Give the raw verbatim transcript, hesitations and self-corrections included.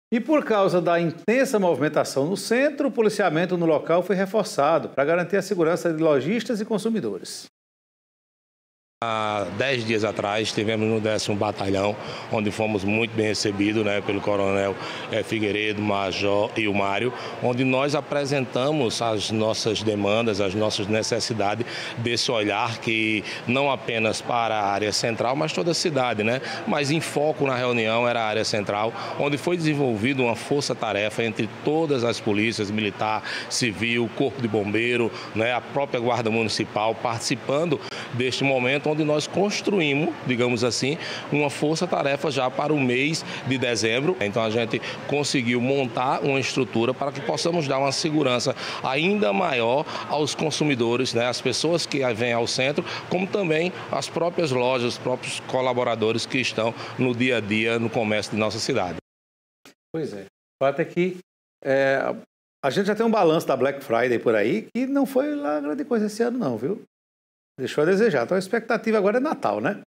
E por causa da intensa movimentação no centro, o policiamento no local foi reforçado para garantir a segurança de lojistas e consumidores. Há dez dias atrás estivemos no décimo Batalhão, onde fomos muito bem recebidos, né, pelo Coronel eh, Figueiredo, Major e o Mário, onde nós apresentamos as nossas demandas, as nossas necessidades desse olhar que não apenas para a área central, mas toda a cidade, né? Mas em foco na reunião era a área central, onde foi desenvolvida uma força-tarefa entre todas as polícias, militar, civil, corpo de bombeiro, né, a própria Guarda Municipal, participando deste momento onde nós construímos, digamos assim, uma força-tarefa já para o mês de dezembro. Então a gente conseguiu montar uma estrutura para que possamos dar uma segurança ainda maior aos consumidores, né, às pessoas que vêm ao centro, como também as próprias lojas, os próprios colaboradores que estão no dia a dia no comércio de nossa cidade. Pois é. O fato é que é, a gente já tem um balanço da Black Friday por aí que não foi lá grande coisa esse ano não, viu? Deixou a desejar. Então a expectativa agora é Natal, né?